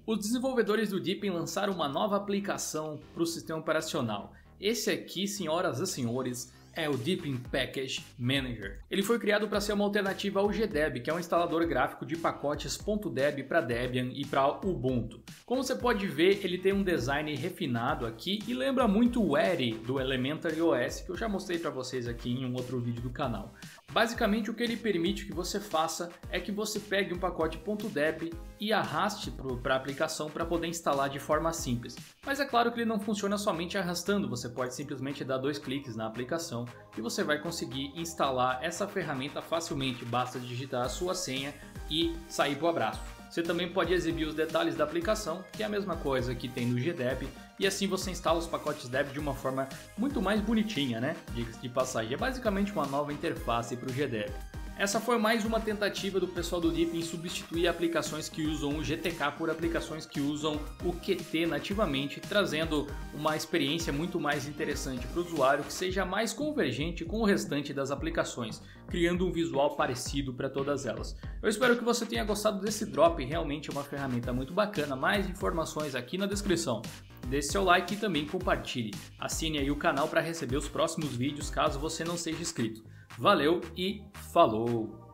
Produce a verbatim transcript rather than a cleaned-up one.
Os desenvolvedores do Deepin lançaram uma nova aplicação para o sistema operacional. Esse aqui, senhoras e senhores, é o Deepin Package Manager. Ele foi criado para ser uma alternativa ao G Deb, que é um instalador gráfico de pacotes .deb para Debian e para Ubuntu. Como você pode ver, ele tem um design refinado aqui e lembra muito o Eri do Elementary O S, que eu já mostrei para vocês aqui em um outro vídeo do canal. Basicamente, o que ele permite que você faça é que você pegue um pacote .deb e arraste para a aplicação para poder instalar de forma simples. Mas é claro que ele não funciona somente arrastando, você pode simplesmente dar dois cliques na aplicação e você vai conseguir instalar essa ferramenta facilmente, basta digitar a sua senha e sair para o abraço. Você também pode exibir os detalhes da aplicação, que é a mesma coisa que tem no G Deb, e assim você instala os pacotes Deb de uma forma muito mais bonitinha, né? Diga-se de passagem, é basicamente uma nova interface para o G Deb. Essa foi mais uma tentativa do pessoal do Deepin em substituir aplicações que usam o G T K por aplicações que usam o Q T nativamente, trazendo uma experiência muito mais interessante para o usuário, que seja mais convergente com o restante das aplicações, criando um visual parecido para todas elas. Eu espero que você tenha gostado desse drop, realmente é uma ferramenta muito bacana. Mais informações aqui na descrição. Deixe seu like e também compartilhe. Assine aí o canal para receber os próximos vídeos caso você não seja inscrito. Valeu e falou!